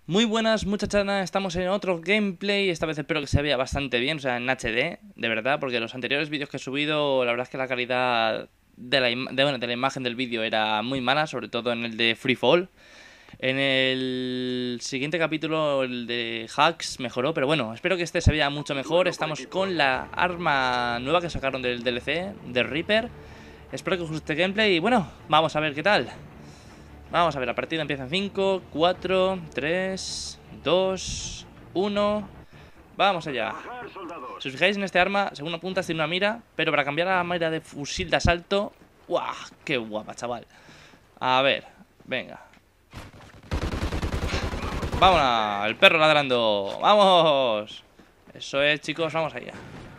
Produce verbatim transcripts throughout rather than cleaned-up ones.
Muy buenas muchachanas, estamos en otro gameplay. Esta vez espero que se vea bastante bien, o sea, en H D, de verdad, porque los anteriores vídeos que he subido, la verdad es que la calidad de la, im- de, bueno, de la imagen del vídeo era muy mala, sobre todo en el de Free Fall. En el siguiente capítulo, el de Hacks, mejoró, pero bueno, espero que este se vea mucho mejor. Estamos con la arma nueva que sacaron del D L C, de Reaper. Espero que os guste el gameplay y bueno, vamos a ver qué tal. Vamos a ver, la partida empieza en cinco, cuatro, tres, dos, uno. Vamos allá. Si os fijáis en este arma, según apuntas tiene una mira, pero para cambiar a la mira de fusil de asalto... ¡Guau! ¡Qué guapa, chaval! A ver, venga. ¡Vámonos! El perro ladrando. ¡Vamos! Eso es, chicos, vamos allá.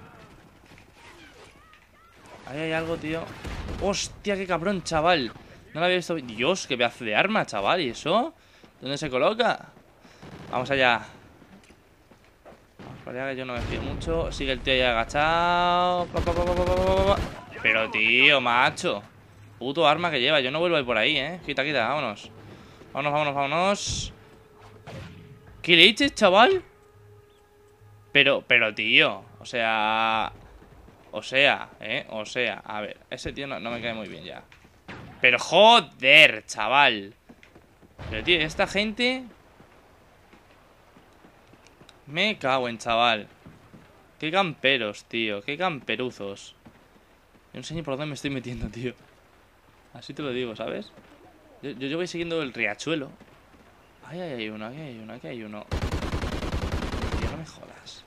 Ahí hay algo, tío. ¡Hostia, qué cabrón, chaval! No lo había visto. Dios, qué pedazo de arma, chaval. ¿Y eso? ¿Dónde se coloca? Vamos allá. Vamos para allá, que yo no me fío mucho. Sigue el tío ahí agachado. Pa, pa, pa, pa, pa, pa, pa, pa. Pero, tío, macho. Puto arma que lleva. Yo no vuelvo a ir por ahí, ¿eh? Quita, quita, vámonos. Vámonos, vámonos, vámonos. ¿Qué leches, chaval? Pero, pero, tío. O sea... O sea, ¿eh? O sea, a ver. Ese tío no, no me cae muy bien ya. Pero joder, chaval. Pero tío, esta gente... Me cago en, chaval. Qué camperos, tío. Qué camperuzos. Yo no sé ni por dónde me estoy metiendo, tío. Así te lo digo, ¿sabes? Yo, yo, yo voy siguiendo el riachuelo. Ahí hay uno, aquí hay uno, aquí hay uno. Tío, no me jodas.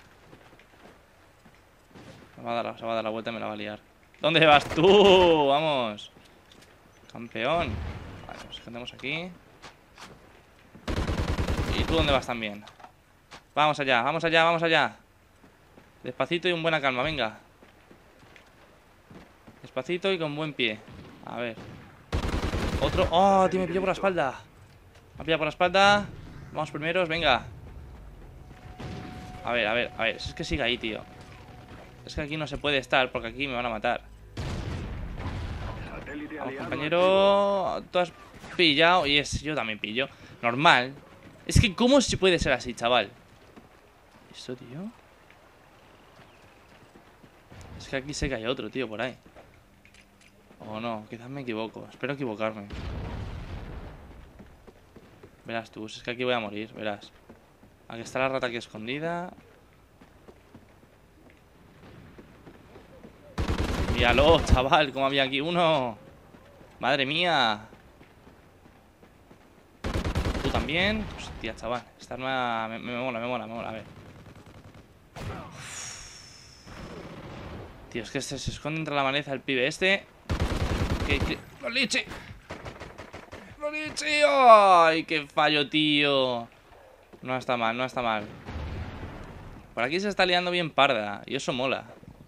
Se va a dar, se va a dar la vuelta y me la va a liar. ¿Dónde vas tú? Vamos. Campeón. Vale, nos escondemos aquí. ¿Y tú dónde vas también? Vamos allá, vamos allá, vamos allá. Despacito y con buena calma, venga. Despacito y con buen pie. A ver. Otro. ¡Oh, tío! Me pilló por la espalda. Me ha pillado por la espalda. Vamos primeros, venga. A ver, a ver, a ver. Es que sigue ahí, tío. Es que aquí no se puede estar porque aquí me van a matar. Vamos, compañero. Tú has pillado. Y es, yo también pillo. Normal. Es que, ¿cómo se puede ser así, chaval? ¿Esto, tío? Es que aquí sé que hay otro, tío, por ahí. O no, quizás me equivoco. Espero equivocarme. Verás tú, es que aquí voy a morir, verás. Aquí está la rata aquí escondida. Míralo, chaval, como había aquí uno. Madre mía. Tú también. Hostia, chaval. Esta arma me, me mola, me mola, me mola. A ver. Tío, es que este se esconde entre la maleza el pibe este. ¿Qué, qué? ¡Lo liche! ¡Lo liche! ¡Ay, qué fallo, tío! No está mal, no está mal. Por aquí se está liando bien parda. Y eso mola.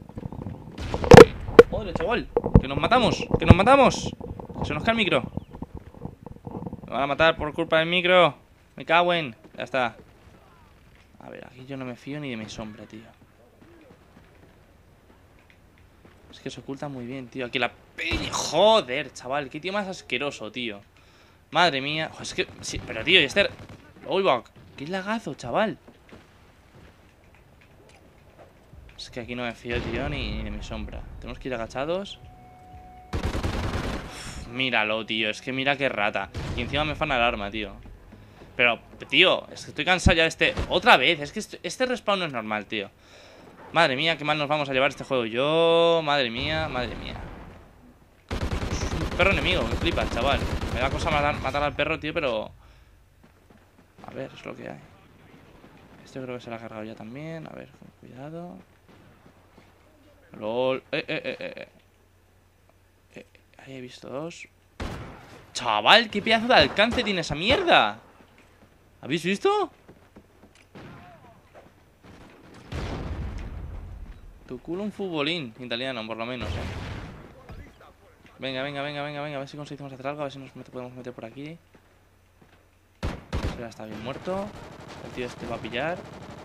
¡Joder, chaval! ¡Que nos matamos! ¡Que nos matamos! ¡Que se nos cae el micro! Me van a matar por culpa del micro. Me cago en... Ya está. A ver, aquí yo no me fío ni de mi sombra, tío. Es que se oculta muy bien, tío. Aquí la peña. Joder, chaval. Qué tío más asqueroso, tío. Madre mía. Es que... Sí, pero, tío, y este... Uy, va. Qué lagazo, chaval. Es que aquí no me fío, tío, ni de mi sombra. Tenemos que ir agachados. Uf, míralo, tío. Es que mira qué rata. Y encima me fan alarma, tío. Pero, tío, es que estoy cansado ya de este... Otra vez. Es que este, este respawn no es normal, tío. Madre mía, qué mal nos vamos a llevar este juego. Yo... Madre mía, madre mía. Es un perro enemigo. Me flipa, chaval. Me da cosa matar, matar al perro, tío, pero... A ver, es lo que hay. Este creo que se lo ha cargado ya también. A ver, con cuidado. LOL. Eh, eh, eh, eh. eh ahí he visto dos. Chaval, qué pedazo de alcance tiene esa mierda. ¿Habéis visto? Tu culo un futbolín italiano, por lo menos, eh. Venga, venga, venga, venga, venga. A ver si conseguimos hacer algo. A ver si nos met podemos meter por aquí. Ya está bien muerto. El tío este va a pillar.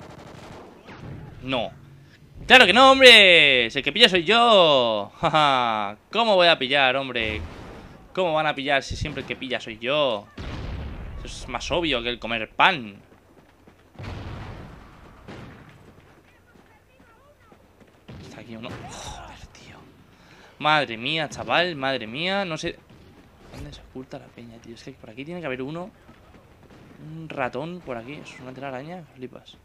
No. ¡Claro que no, hombre! Si el que pilla soy yo. Jaja. ¿Cómo voy a pillar, hombre? ¿Cómo van a pillar si siempre el que pilla soy yo? Eso es más obvio que el comer pan. aquí uno. Joder, tío. Madre mía, chaval, madre mía. No sé dónde se oculta la peña, tío. Es que por aquí tiene que haber uno. Un ratón por aquí. ¿Eso es una telaraña? Flipas.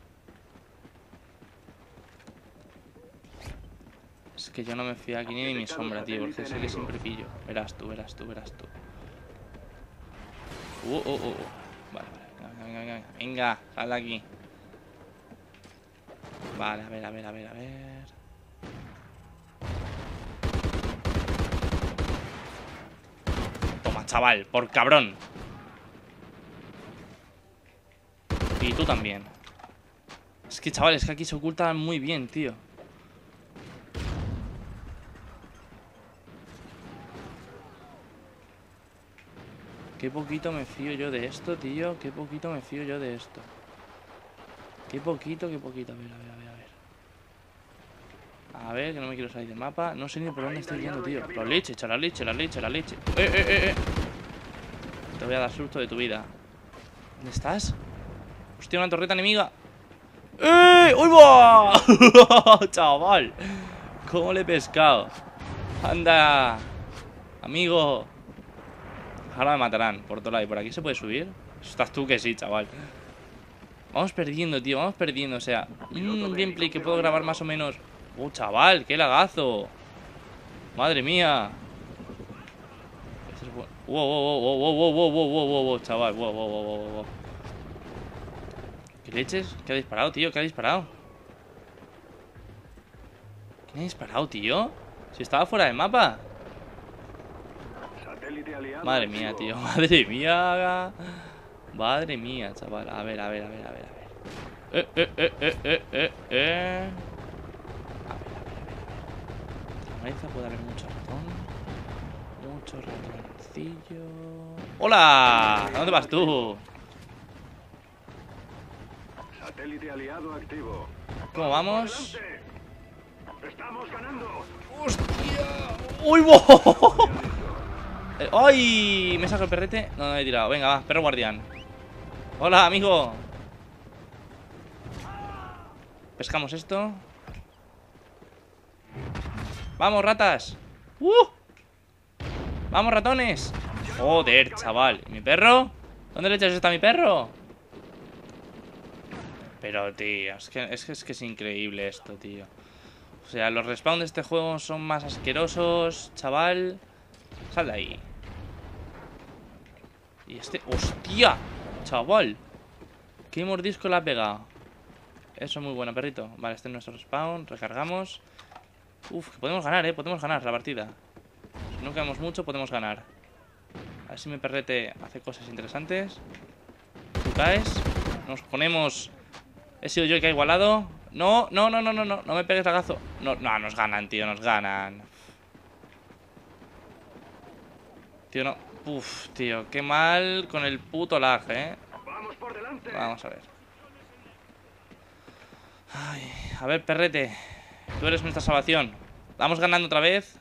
Es que yo no me fío aquí ni de mi sombra, tío. Porque sé que siempre pillo. Verás tú, verás tú, verás tú. Uh, uh, uh, uh. Vale, vale. Venga, venga, venga. Venga, sal de aquí. Vale, a ver, a ver, a ver, a ver. Toma, chaval, por cabrón. Y tú también. Es que, chaval, es que aquí se ocultan muy bien, tío. Qué poquito me fío yo de esto, tío. Qué poquito me fío yo de esto. Qué poquito, qué poquito. A ver, a ver, a ver, a ver. A ver, que no me quiero salir del mapa. No sé ni por dónde estoy yendo, tío. La leche, echa la leche, la leche, la leche. Eh, eh, eh, eh. Te voy a dar susto de tu vida. ¿Dónde estás? Hostia, una torreta enemiga. ¡Eh! ¡Uy, va! Chaval, ¿cómo le he pescado? Anda, amigo. Ahora me matarán por todo lado. ¿Y por aquí se puede subir? Estás tú que sí, chaval. Vamos perdiendo, tío, vamos perdiendo. O sea, un gameplay que puedo grabar más o menos. ¡Oh, chaval! ¡Qué lagazo! ¡Madre mía! ¡Wow, wow, wow, wow, wow, wow, wow, wow, wow, chaval! ¡Wow, wow, wow, wow, wow! ¿Qué leches? ¿Qué ha disparado, tío? ¿Qué ha disparado? ¿Quién ha disparado, tío? Si estaba fuera del mapa. Madre mía, tío. Madre mía. Madre mía, chaval. A ver, a ver, a ver, a ver, a ver. Eh, eh, eh, eh, eh, eh, eh. A ver, a ver, a ver. En Mariza puede haber mucho ratón. Mucho ratoncillo. ¡Hola! ¿A dónde vas tú? Satélite aliado activo. ¿Cómo vamos? ¡Estamos ganando! ¡Hostia! ¡Uy, bo! Eh, ¡Ay! ¿Me saco el perrete? No, no he tirado. Venga, va, perro guardián. Hola, amigo. Pescamos esto. ¡Vamos, ratas! ¡Uh! ¡Vamos, ratones! Joder, chaval. ¿Y mi perro? ¿Dónde le echas está mi perro? Pero, tío, es que, es que es que es increíble esto, tío. O sea, los respawns de este juego son más asquerosos, chaval. Sal de ahí. Y este... ¡Hostia! Chaval. Qué mordisco le ha pegado. Eso es muy bueno, perrito. Vale, este es nuestro respawn. Recargamos. Uf, que podemos ganar, eh. Podemos ganar la partida. Si no quedamos mucho, podemos ganar. A ver si mi perrete hace cosas interesantes. Tú caes. Nos ponemos... He sido yo el que ha igualado. No, no, no, no, no, no. No me pegues lagazo. No, no, nos ganan, tío. Nos ganan. Tío, no. Uf, tío. Qué mal con el puto lag, eh. Vamos por delante. Vamos a ver. Ay, a ver, perrete. Tú eres nuestra salvación. Vamos ganando otra vez.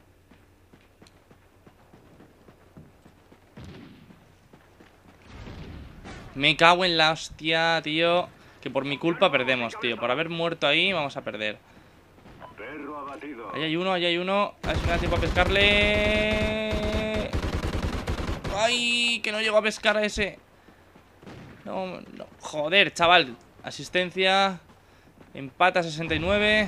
Me cago en la hostia, tío. Que por mi culpa perdemos, tío. Por haber muerto ahí vamos a perder. Perro abatido. Ahí hay uno, ahí hay uno. A ver si me da tiempo a pescarle. ¡Ay! Que no llego a pescar a ese. No, no. Joder, chaval. Asistencia. Empata sesenta y nueve.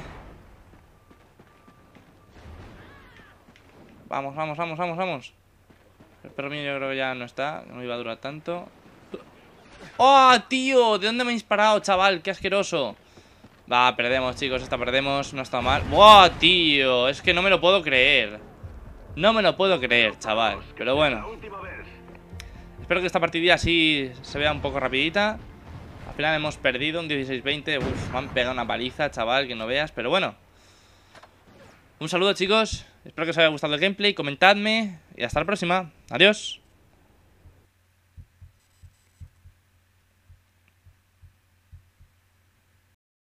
Vamos, vamos, vamos, vamos, vamos. El perro mío yo creo que ya no está. No iba a durar tanto. ¡Oh, tío! ¿De dónde me ha disparado, chaval? ¡Qué asqueroso! Va, perdemos, chicos. Esta perdemos. No está mal. ¡Oh, tío! Es que no me lo puedo creer. No me lo puedo creer, chaval. Pero bueno. Espero que esta partida así se vea un poco rapidita. Al final hemos perdido un dieciséis veinte. Uf, me han pegado una paliza, chaval, que no veas. Pero bueno. Un saludo, chicos. Espero que os haya gustado el gameplay. Comentadme. Y hasta la próxima. Adiós.